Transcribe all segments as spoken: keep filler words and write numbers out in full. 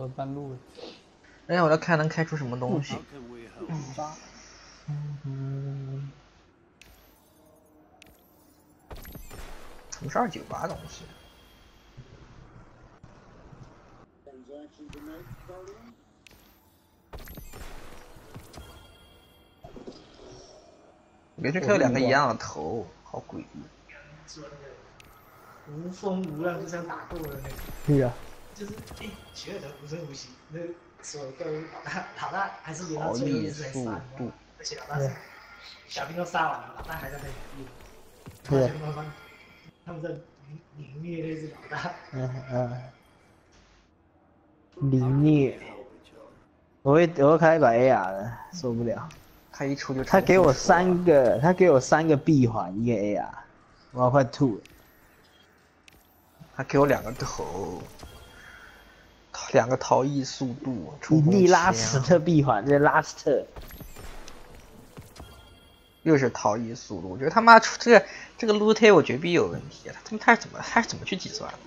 走半路。 哎呀，我要看能开出什么东西。 渣。 嗯嗯。怎么是二九八东西？别去看有两个一样的头，好诡异。 无风无浪就像打斗的那个。 是啊。 就是哎，学的无声无息，那所有怪物老大老大还是连到最后一直在杀，而且老大是小兵都杀完了，老大还在那里。 是。 慢慢他们在凌虐那只老大。 嗯嗯。凌虐。我会我会开一把 A R 的，受不了。 他一出就他给我三个，他给我三个闭环，一个 A R， 我要快吐了。 他给我两个头，两个逃逸速度， 隐匿拉斯特闭环，这拉斯特。 又是逃逸速度，我觉得他妈出这个这个 loot 我绝逼有问题，他他他是怎么他是怎么去计算的？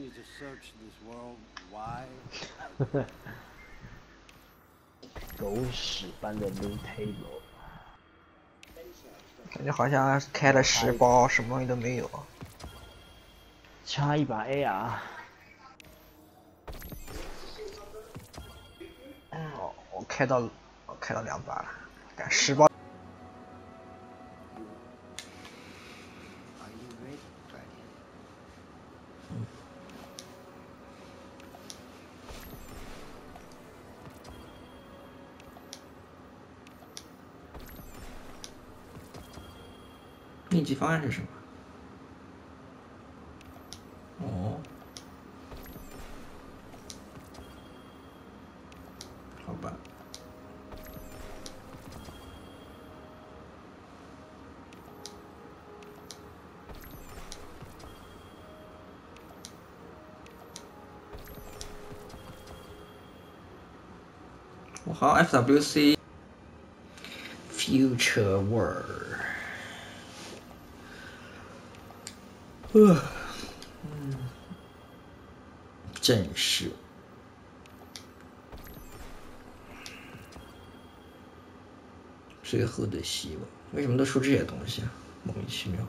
狗屎般的 loot table， 感觉好像开了十包，什么东西都没有。 差一把 A R。 哦，我开到我开到两把了，干十包。秘籍方案是什么？哦，好吧。我好 F W C Future World。呃，嗯，正是。最后的希望，为什么都出这些东西啊？莫名其妙。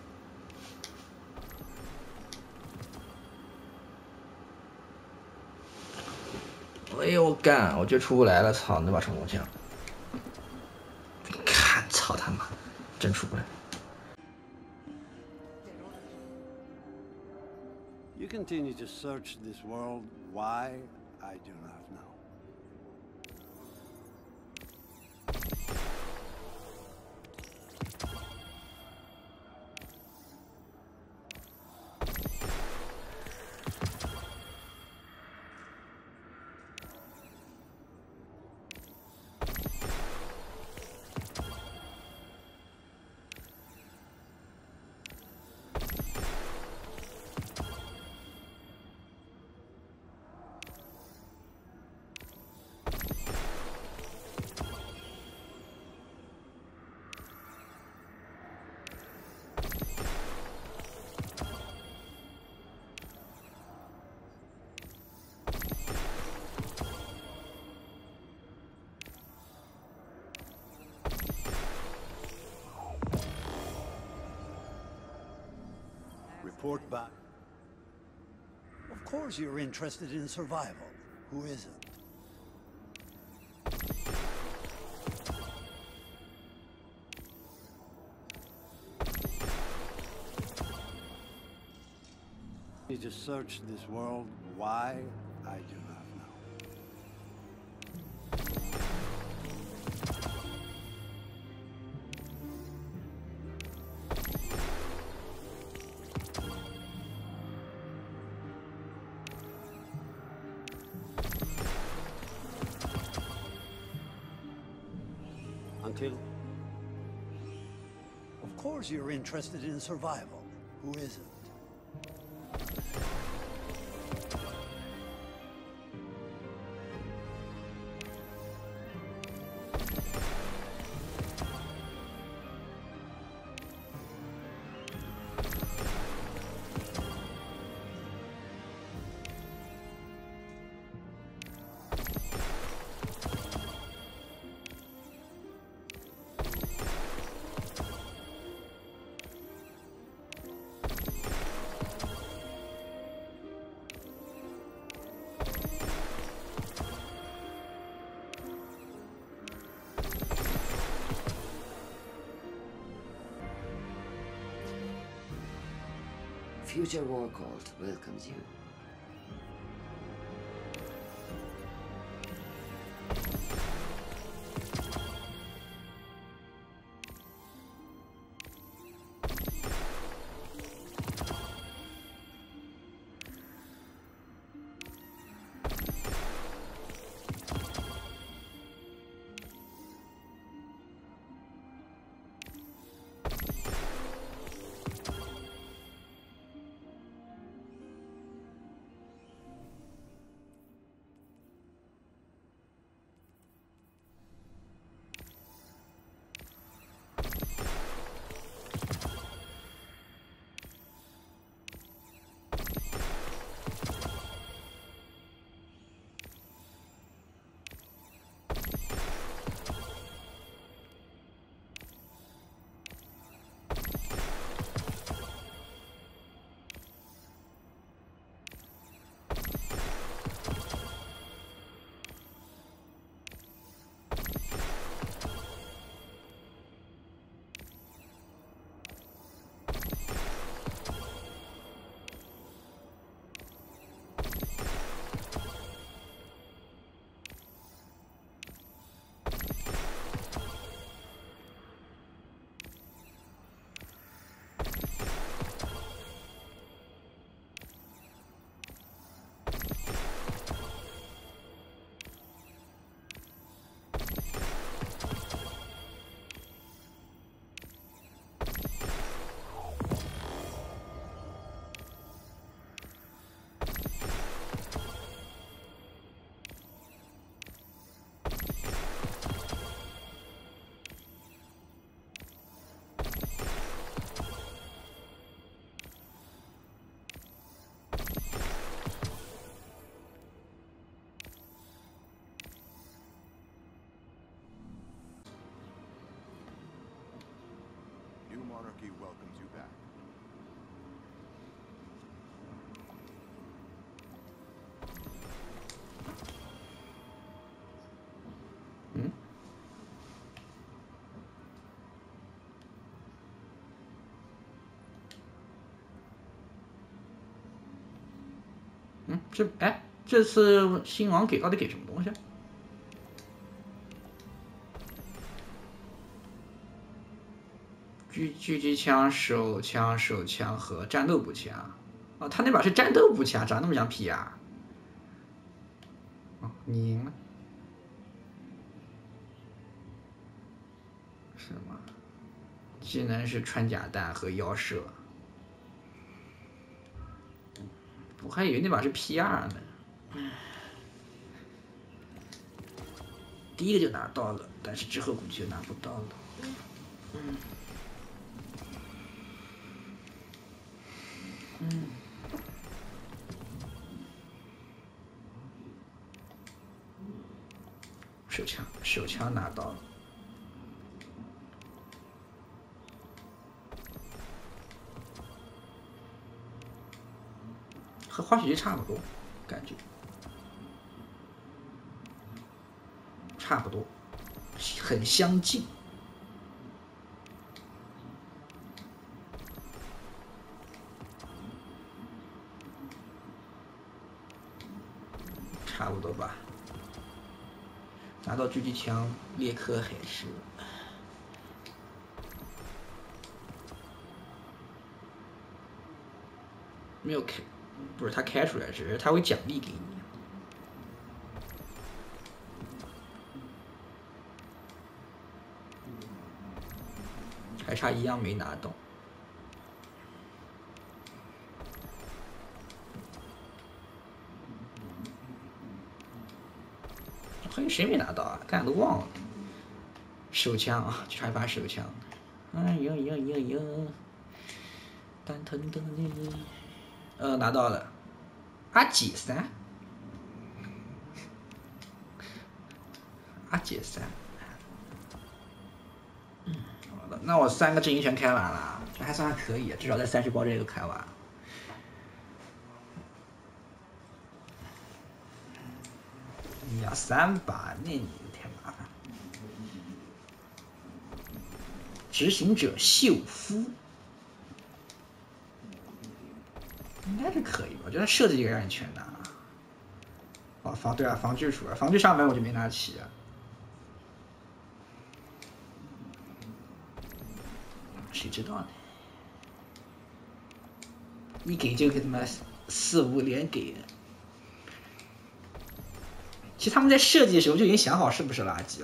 哎呦干！我就出不来了，操！那把冲锋枪，看，操他妈，真出不来。 You continue to search this world. Why? I do not know. Report back. Of course you're interested in survival. Who isn't? You just search this world. Why? I do not know. Uncle? Of course you're interested in survival. Who isn't? future war cult welcomes you. Monarchy welcomes you back. 嗯？嗯，这哎，这次新王给到底给什么东西啊？狙狙击枪、手枪、手枪和战斗步枪。哦，他那把是战斗步枪，长那么像 P R。哦，你赢了。是吗？技能是穿甲弹和腰射。我还以为那把是 P R 呢。第一个就拿到了，但是之后估计就拿不到了。嗯。嗯。手枪，手枪拿到了。和滑雪机差不多，感觉差不多，很相近。差不多吧。拿到狙击枪，列克还是没有开，不是他开出来，只是他会奖励给你。还差一样没拿到。还有谁没拿到啊？刚才都忘了。手枪啊，就差一把手枪。哎呦呦呦呦！蛋疼的你。呃，拿到了。阿姐三。阿姐三。嗯，好的，那我三个阵营全开完了，这还算还可以，至少在三十包这个开完。你要三把，那你太麻烦。执行者秀夫， 应该是可以吧？我觉得设计应该让你全拿。哦，防对啊，防具出来，防具上门我就没拿齐啊。谁知道呢？一给就给他妈四五连给。其实他们在设计的时候就已经想好是不是垃圾了。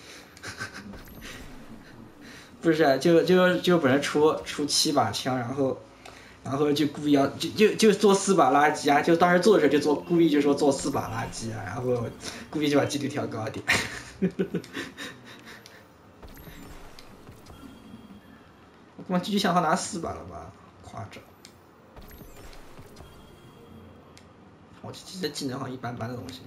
不是，就就就本来出出七把枪，然后。然后就故意要就就就做四把垃圾啊！就当时做的时候就做故意就说做四把垃圾啊，然后故意就把几率调高一点。我他妈继续想好拿四把了吧？夸张！我这这技能好像一般般的东西。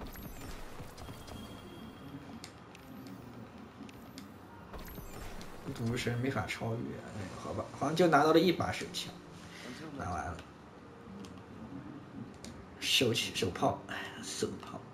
毒神没法超越，好吧，好像就拿到了一把手枪。拿完了，手手炮，手炮。